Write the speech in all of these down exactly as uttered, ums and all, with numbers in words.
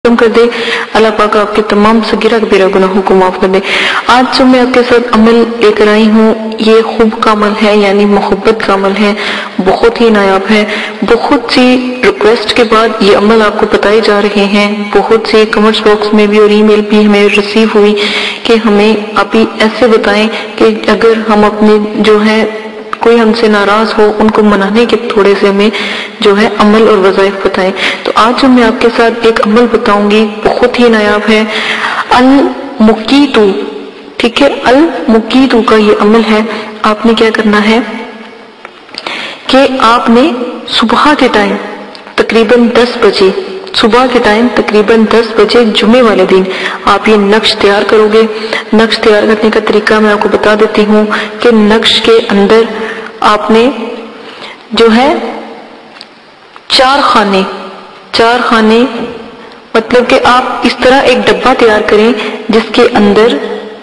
कम कर दे। अल्लाह पाक आपके तमाम सगीरा कबीरा गुनाहों को माफ कर दे। आज जो मैं आपके साथ अमल लेकर आई हूँ ये खूब का अमल है, यानी मोहब्बत का अमल है। बहुत ही नायाब है। बहुत सी रिक्वेस्ट के बाद ये अमल आपको बताए जा रहे हैं। बहुत से कमेंट्स बॉक्स में भी और ईमेल भी हमें रिसीव हुई कि हमें अभी ऐसे बताएं कि अगर हम अपने जो है कोई हमसे नाराज हो उनको मनाने के थोड़े से हमें जो है अमल और वज़ाइफ बताएं। तो आज जो मैं आपके साथ एक अमल बताऊंगी बहुत ही नायाब है। अल मुकीतू, ठीक है, अल मुकीतू का ये अमल है। आपने क्या करना है कि आपने सुबह के टाइम तकरीबन दस बजे सुबह के टाइम तकरीबन दस बजे जुमे वाले दिन आप ये नक्श तैयार करोगे। नक्श तैयार करने का तरीका मैं आपको बता देती हूँ कि नक्श के अंदर आपने जो है चार खाने चार खाने मतलब कि आप इस तरह एक डब्बा तैयार करें जिसके अंदर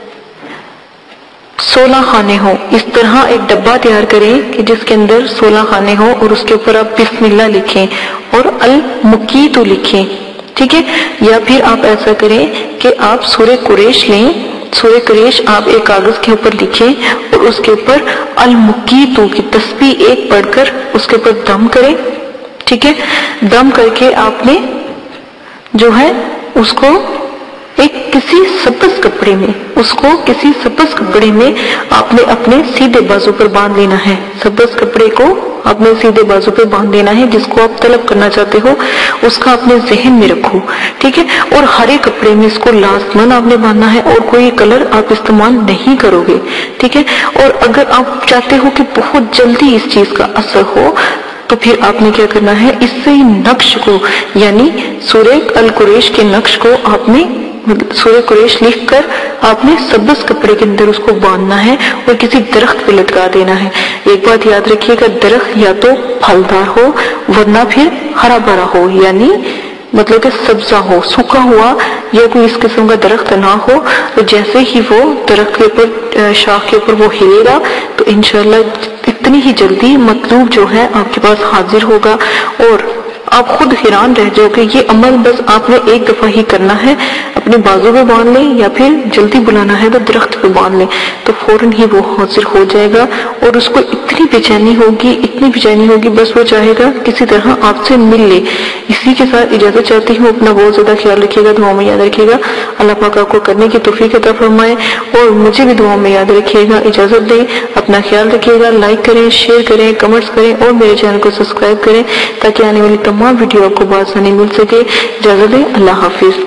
सोलह खाने हो। इस तरह एक डब्बा तैयार करें कि जिसके अंदर सोलह खाने हो और उसके ऊपर आप बिस्मिल्लाह लिखें और अल मुकीतू लिखें, ठीक है। या फिर आप ऐसा करें कि आप सूरह कुरैश लें। सूरह कुरैश आप एक कागज के ऊपर लिखें और उसके ऊपर अल मुकीतू की तस्बीह एक पढ़कर उसके ऊपर दम करें, ठीक है। दम करके आपने जो है उसको एक किसी सब्ज कपड़े में उसको किसी सब्ज कपड़े में आपने अपने सीधे बाजू पर बांध लेना है। सब्ज कपड़े को अपने सीधे बाजू पर बांध लेना है। जिसको आप तलब करना चाहते हो उसका अपने जहन में रखो, ठीक है। और हरे कपड़े में इसको लाजमन आपने बांधना है और कोई कलर आप इस्तेमाल नहीं करोगे, ठीक है। और अगर आप चाहते हो कि बहुत जल्दी इस चीज का असर हो तो फिर आपने क्या करना है, इससे ही नक्श को यानी सूरह अल कुरैश के नक्श को आपने सूरह कुरैश लिख कर आपने सब्ज कपड़े के अंदर उसको बांधना है और किसी दरख्त पे लटका देना है। एक बात याद रखिएगा, दरख्त या तो फलदार हो वरना फिर हरा भरा हो, यानी मतलब कि सब्जा हो, सूखा हुआ या कोई इस किस्म का दरख्त ना हो। तो जैसे ही वो दरख्त के ऊपर शाख के ऊपर वो हिलेगा तो इंशाल्लाह इतनी ही जल्दी मतलूब जो है आपके पास हाजिर होगा और आप खुद हैरान रह जाओगे। ये अमल बस आपने एक दफा ही करना है। अपने बाजू पे बांध लें या फिर जल्दी बुलाना है तो दरख्त पे बांध लें तो फौरन ही वो हाजिर हो जाएगा। और उसको इतनी बेचैनी होगी इतनी बेचैनी होगी बस वो चाहेगा किसी तरह आपसे मिल ले। इसी के साथ इजाजत चाहती हूँ। अपना बहुत ज्यादा ख्याल रखिएगा, दुआ में याद रखिएगा। अल्लाह पाक आपको करने की तौफीक अता फरमाए और मुझे भी दुआ में याद रखिएगा। इजाजत दें, अपना ख्याल रखिएगा। लाइक करें, शेयर करें, कमेंट्स करें और मेरे चैनल को सब्सक्राइब करें ताकि आने वाली तमाम वीडियो आपको बआसानी मिल सके। इजाजत दें, अल्लाह हाफिज।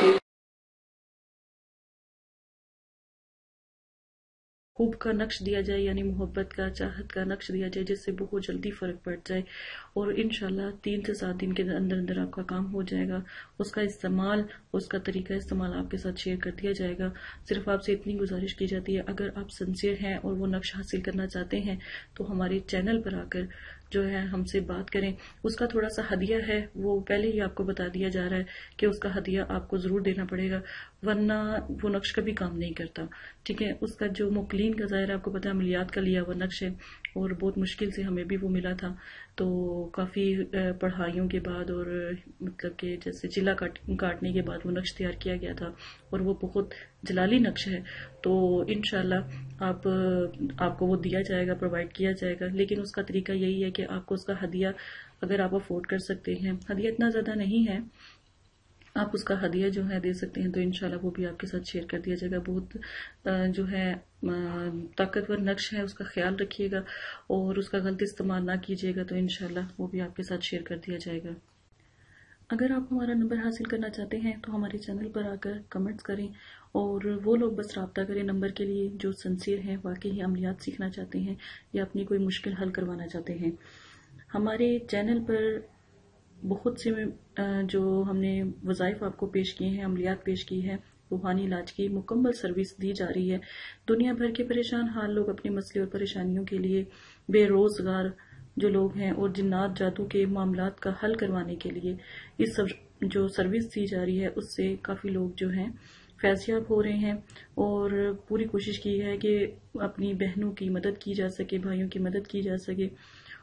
खूब का नक्श दिया जाए यानी मोहब्बत का, चाहत का नक्श दिया जाए जिससे बहुत जल्दी फर्क पड़ जाए और इंशाल्लाह तीन से सात दिन के अंदर अंदर आपका काम हो जाएगा। उसका इस्तेमाल उसका तरीका इस्तेमाल आपके साथ शेयर कर दिया जाएगा। सिर्फ आपसे इतनी गुजारिश की जाती है, अगर आप सिंसियर हैं और वो नक्श हासिल करना चाहते हैं तो हमारे चैनल पर आकर जो है हमसे बात करें। उसका थोड़ा सा हदिया है, वो पहले ही आपको बता दिया जा रहा है कि उसका हदिया आपको जरूर देना पड़ेगा वरना वो नक्श कभी काम नहीं करता, ठीक है। उसका जो मुकलीन का ज़ाहिर आपको पता है अमलियात का लिया हुआ नक्श है और बहुत मुश्किल से हमें भी वो मिला था। तो काफ़ी पढ़ाइयों के बाद और मतलब कि जैसे चिल्ला काट काटने के बाद वो नक्श तैयार किया गया था और वो बहुत जलाली नक्श है। तो इंशाल्लाह आप आपको वो दिया जाएगा, प्रोवाइड किया जाएगा। लेकिन उसका तरीका यही है कि आपको उसका हदिया अगर आप अफोर्ड कर सकते हैं, हदिया इतना ज़्यादा नहीं है, आप उसका हदिया जो है दे सकते हैं तो इंशाल्लाह वो भी आपके साथ शेयर कर दिया जाएगा। बहुत जो है ताकतवर नक्श है, उसका ख्याल रखिएगा और उसका गलत इस्तेमाल ना कीजिएगा तो इंशाल्लाह वो भी आपके साथ शेयर कर दिया जाएगा। अगर आप हमारा नंबर हासिल करना चाहते हैं तो हमारे चैनल पर आकर कमेंट्स करें और वो लोग बस रब्ता करें नंबर के लिए जो सिंसियर हैं, वाकई अमलियात सीखना चाहते हैं या अपनी कोई मुश्किल हल करवाना चाहते हैं। हमारे चैनल पर बहुत से जो हमने वज़ाइफ आपको पेश किए हैं, अमलियात पेश की है, रूहानी इलाज की मुकम्मल सर्विस दी जा रही है। दुनिया भर के परेशान हाल लोग अपने मसले और परेशानियों के लिए, बेरोजगार जो लोग हैं और जिन्नात जादू के मामलात का हल करवाने के लिए इस सब जो सर्विस दी जा रही है उससे काफ़ी लोग जो हैं फैज़याब हो रहे हैं और पूरी कोशिश की है कि अपनी बहनों की मदद की जा सके, भाइयों की मदद की जा सके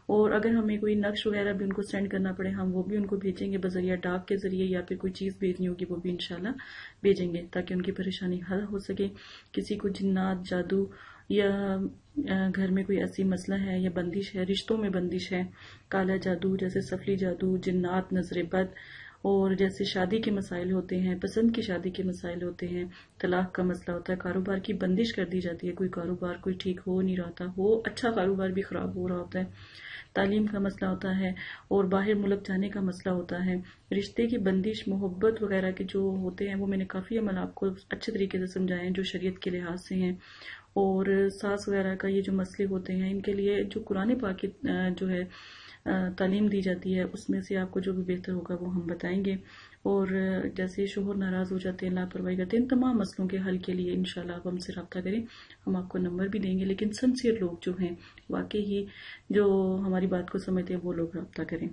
اور اگر ہمیں کوئی نقش وغیرہ بھی ان کو سینڈ کرنا پڑے ہم وہ بھی ان کو بھیجیں گے بذریعہ ڈاک کے ذریعے، یا پھر کوئی چیز بھیجنی ہوگی وہ بھی انشاءاللہ بھیجیں گے تاکہ ان کی پریشانی حل ہو سکے۔ کسی کو جنات، جادو یا گھر میں کوئی ایسی مسئلہ ہے یا بندش ہے، رشتوں میں بندش ہے، کالا جادو جیسے سفلی جادو، جنات، نظر بد، اور جیسے شادی کے مسائل ہوتے ہیں، پسند کی شادی کے مسائل ہوتے ہیں، طلاق کا مسئلہ ہوتا ہے، کاروبار کی بندش کر دی جاتی ہے، کوئی کاروبار کوئی ٹھیک ہو نہیں رہا تھا، ہو اچھا کاروبار بھی خراب ہو رہا ہوتا ہے، تعلیم کا مسئلہ ہوتا ہے، اور باہر ملک جانے کا مسئلہ ہوتا ہے، رشتے کی بندش، محبت وغیرہ کے جو ہوتے ہیں وہ میں نے کافی عمل آپ کو اچھے طریقے سے سمجھائے ہیں جو شریعت کے لحاظ سے ہیں، اور ساس وغیرہ کا یہ جو مسئلے ہوتے ہیں ان کے لیے جو قرآن پاک کی جو ہے تعلیم دی جاتی ہے اس میں سے آپ کو جو بھی بہتر ہوگا وہ ہم بتائیں گے، اور جیسے شوہر ناراض ہو جاتے ہیں، لاپرواہی کرتے ہیں، ان تمام مسئلوں کے حل کے لیے انشاءاللہ آپ ہم سے رابطہ کریں، ہم آپ کو نمبر بھی دیں گے، لیکن سنسیئر لوگ جو ہیں واقعی ہی جو ہماری بات کو سمجھتے ہیں وہ لوگ رابطہ کریں۔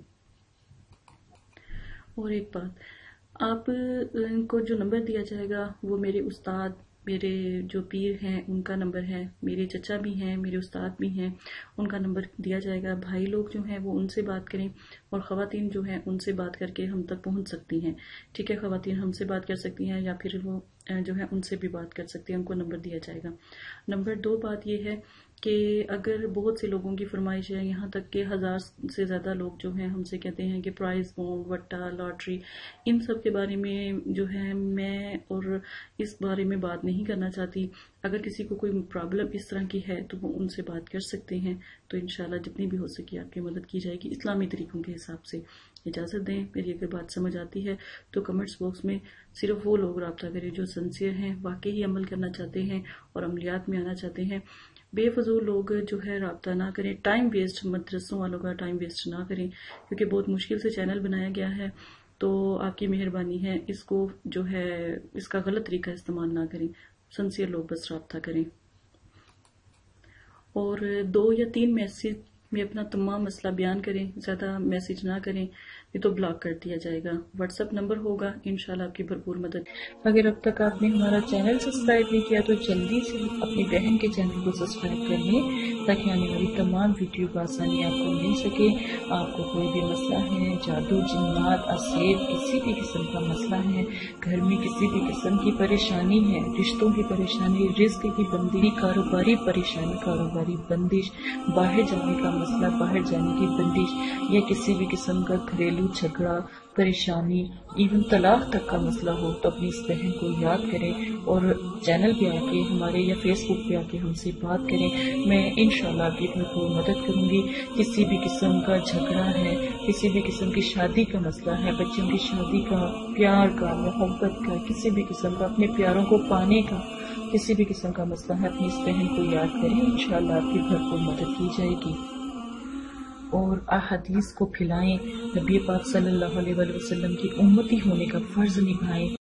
اور ایک بات، آپ کو جو نمبر دیا جائے گا وہ میرے استاد، میرے جو پیر ہیں ان کا نمبر ہے، میرے چچا بھی ہیں، میرے استاد بھی ہیں، ان کا نمبر دیا جائے گا۔ بھائی لوگ جو ہیں وہ ان سے بات کریں، اور خواتین جو ہیں ان سے بات کر کے ہم تک پہنچ سکتی ہیں، ٹھیک ہے، خواتین ہم سے بات کر سکتی ہیں یا پھر وہ جو ہے ان سے بھی بات کر سکتی ہیں، ان کو نمبر دیا جائے گا۔ نمبر دو بات یہ ہے کہ اگر بہت سے لوگوں کی فرمائش ہے، یہاں تک کہ ہزار سے زیادہ لوگ جو ہیں ہم سے کہتے ہیں کہ پرائز بونڈ، وٹا، لاٹری، ان سب کے بارے میں جو ہے میں اور اس بارے میں بات نہیں کرنا چاہتی۔ اگر کسی کو کوئی پرابلم اس طرح کی ہے تو وہ ان سے بات کر سکتے ہیں، تو انشاءاللہ جتنی بھی ہو سکے آپ کی مدد کی جائے گی اسلامی طریقوں کے حساب سے۔ اجازت دیں، میری اگر بات سمجھ آتی ہے تو کمنٹس باکس میں صرف وہ لوگ رابطہ کریں جو سنسیئر ہیں، واقعی عمل کرنا چاہتے ہیں اور عملیات میں آنا چاہتے ہیں۔ بے فضول لوگ جو ہے رابطہ نہ کریں، ٹائم ویسٹ، مدرسوں والوں کا ٹائم ویسٹ نہ کریں، کیونکہ بہت مشکل سے چینل بنایا گیا ہے، تو آپ کی مہربانی ہے اس کو جو ہے اس کا غلط طریقہ استعمال نہ کریں، سنسیئر لوگ بس رابطہ کریں، اور دو یا تین میسیج میں اپنا تمام مسئلہ بیان کریں، زیادہ میسیج نہ کریں، یہ تو بلاک کر دیا جائے گا۔ واٹس ایپ نمبر ہوگا، انشاءاللہ آپ کی بھرپور مدد۔ اگر اب تک آپ نے ہمارا چینل سبسکرائب نہیں کیا تو جلدی سے اپنی بہن کے چینل کو سبسکرائب کر لیں تاکہ آنے والی تمام ویڈیو کو آسانی آپ کو مل سکے۔ آپ کو کوئی بھی مسئلہ ہے، جادو، جنات، اسیب، کسی بھی قسم کا مسئلہ ہے، گھر میں کسی بھی قسم کی پریشانی ہے، رشتوں کی پریشانی، رزق کی بندی، کاروباری پریشانی، کاروباری بندش، باہر جانے کا مسئلہ، باہر جانے کی بندش، یا کسی بھی قسم کا گھریلو جھگڑا، پریشانی، ایون طلاق تک کا مسئلہ ہو تو اپنی اس بہن کو یاد کریں اور چینل پہ آ کے ہمارے یا فیس بک پہ آ کے ہم سے بات کریں، میں انشاءاللہ آپ کی بھرپور مدد کروں گی۔ کسی بھی قسم کا جھگڑا ہے، کسی بھی قسم کی شادی کا مسئلہ ہے، بچوں کی شادی کا، پیار کا، محبت کا، کسی بھی قسم کا اپنے پیاروں کو پانے کا کسی بھی قسم کا مسئلہ ہے، اپنی اس بہن کو یاد کریں، انشاءاللہ آپ کی بھرپور مدد کی جائے گی۔ اور احادیث کو پھیلائیں، نبی پاک صلی اللہ علیہ وسلم کی امتی ہونے کا فرض نبھائیں۔